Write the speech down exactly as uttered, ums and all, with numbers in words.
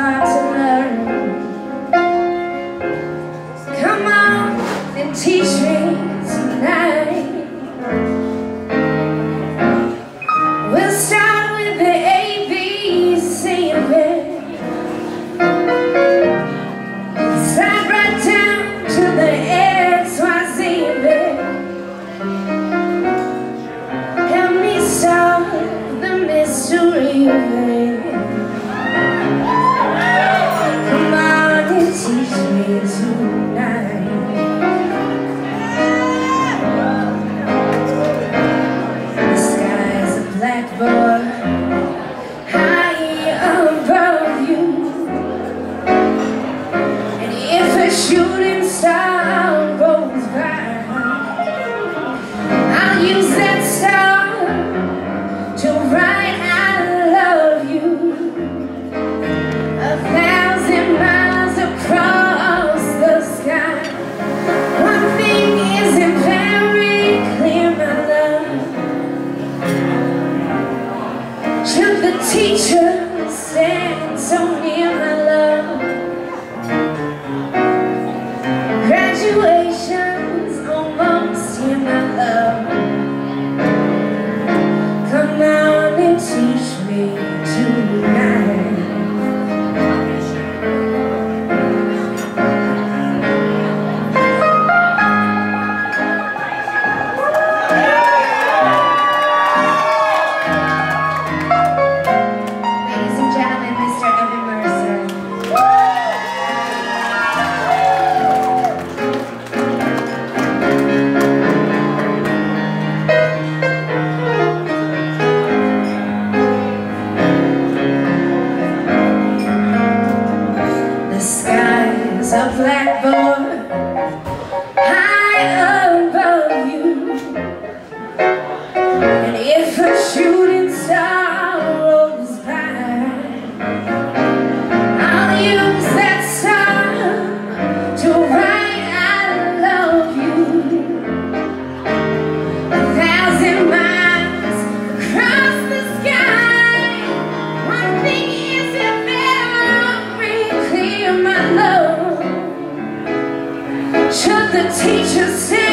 lot to learn. Come on and teach me tonight. We'll start with the A B C of it. Slide right down to the X Y Z of it. Help me solve the mystery of it. Come on and teach me tonight. The sky's a blackboard high above you, and if a shooting star goes by, I'll use that star to write I love you a thousand miles across the sky. One thing isn't very clear, my love. Should the teacher stand so near, my love? Graduation's almost here, my love. Come on and teach me tonight. Ladies and gentlemen, Mister Evan Mercer. The sky's a blackboard high above you, and if a shooting star rolls by, I'll use that star to write I love you a thousand miles across the sky. One thing isn't very clear, my love. Should the teacher say